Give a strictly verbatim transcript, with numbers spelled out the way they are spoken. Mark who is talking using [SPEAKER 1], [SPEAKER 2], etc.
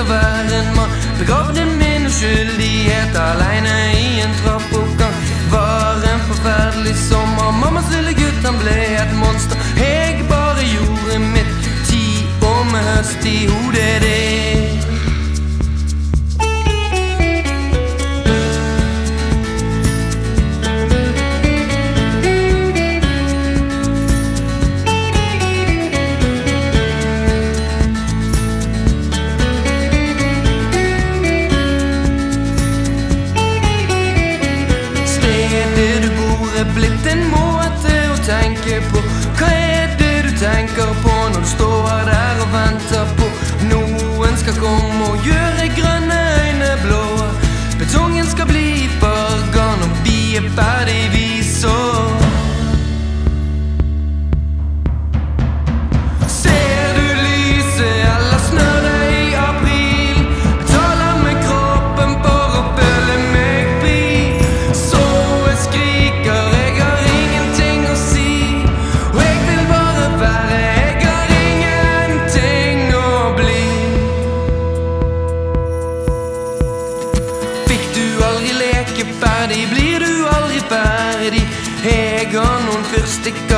[SPEAKER 1] å være en mann. Begravde min uskyldighet alene i en trappoppgang. Var en forferdelig sommer. Mammas lille gutt, han ble et monster. Jeg bare gjorde mitt, ti år med høst i hodet ditt. Blitt en måte å tenke på. Hva er det du tenker på når du står der og venter på noen skal komme og gjøre grønne øyne blå? Betongen skal bli farget når vi er ferdig, vi så. Ser du lyset eller snør det i april? Betaler med kroppen for å føle meg fri. Så jeg skriker, blir du aldri ferdig. Jeg har noen fyrstikker